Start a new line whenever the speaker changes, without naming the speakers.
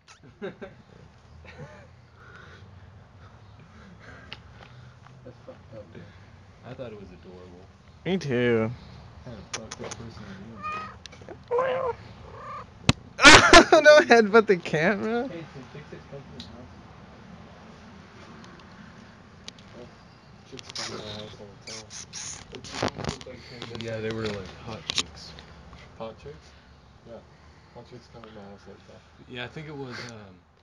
That's fucked up, man. I thought it was adorable.
Me too.
Kind of fucked up person to be, man.
Don't headbutt the camera.
Hey, can Fix-It come to your house? Huh? Chicks come to my house all the time. But you don't look like him.
Yeah, they were like hot chicks.
Hot chicks? Yeah. Hot chicks come to my house all the time.
Yeah, I think it was